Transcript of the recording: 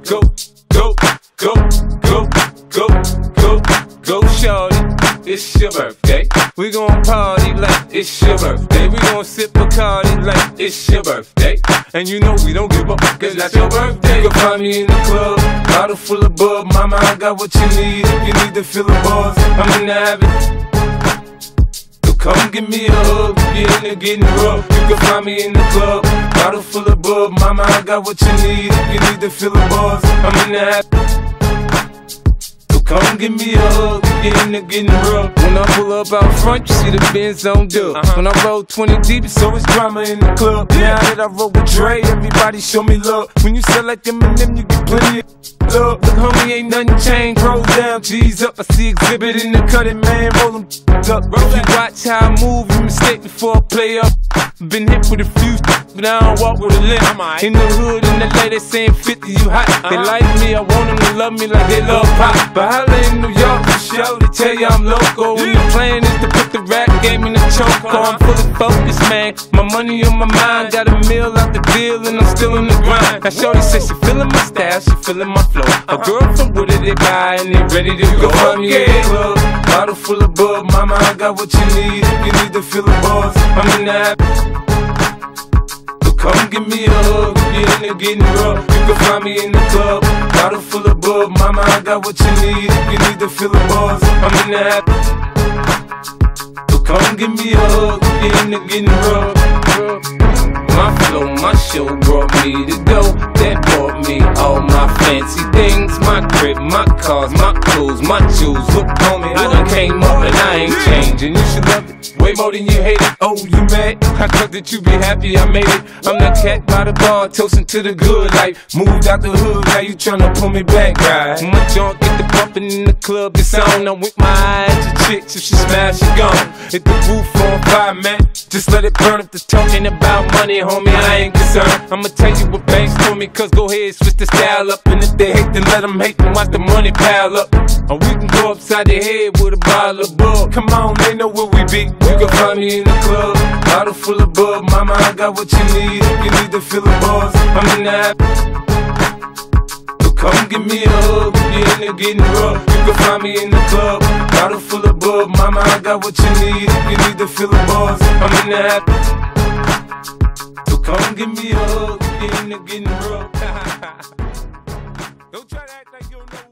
Go, go, go, go, go, go, go, shorty. It's your birthday. We gon' party like it's your birthday. We gon' sip Bacardi like it's your birthday. And you know we don't give up, cause that's your birthday. You can find me in the club, bottle full of bub. Mama, I got what you need if you need to fill the buzz. I'm in the habit. So come give me a hug, get in there getting rough. You can find me in the club, bottle full of bub. Mama, I got what you need if you need to fill the buzz. I'm in the habit. Come give me a hug, get in there getting rough. When I pull up out front, you see the Benz on dub. When I roll 20 deep, it's always drama in the club. Now that I roll with Dre, everybody show me love. When you sell like Eminem, you get plenty of love. Look, homie, ain't nothing changed. Roll down, G's up. I see exhibit in the cutting, man. Roll them up. If you watch how I move, you mistake before I play up. Been hit with a few, but I don't walk with a limp. In the hood, in the lady saying 50, you hot. They like me, I want them to love me like they love pop. But holla in New York for show, they tell you I'm local. When the plan is to put the rap game in the choke. I'm fully focused, man. My money on my mind, got a meal out the deal, and I'm still in the grind. Now shorty says she feeling my style, she feeling my flow. A girl from Wooded, they buy and they ready to go. Find me in the club, bottle full of bub. Mama, I got what you need if you need to fill the buzz. I'm in the habit. Come give me a hug, get in there getting rough. You can find me in the club, bottle full of bub. Mama, I got what you need if you need to fill the buzz. I'm in the habit. So come give me a hug, get in there getting rough. My flow, my show brought me to go. That bought me all my fancy things. My crib, my cars, my clothes, my jewels. Look, homie, I done came up and I ain't changing. You should love it way more than you hate it. Oh, you mad? I thought that you be happy I made it. I'm that cat by the bar, toasting to the good life. Moved out the hood, now you tryna pull me back, right? My junk get the bumping in the club, it's on. I'm with my eyes to chicks, if she smash, she gone. Hit the roof on fire, man. Just let it burn if they're talking about money, homie, I ain't concerned. I'ma tell you what banks told me, cause go ahead, switch the style up. And if they hate, then let them hate, then watch the money pile up. Or we can go upside the head with a bottle of bub. Come on, they know where we be. You can find me in the club, bottle full of bub. Mama, I got what you need if you need to fill the buzz. I'm in the habit. So come give me a hug, get in there getting rough. You can find me in the club, bottle full of bub. Mama, I got what you need if you need to fill the buzz. I'm in the habit. So come give me a hug, get in there getting rough. Don't try to act like you don't know.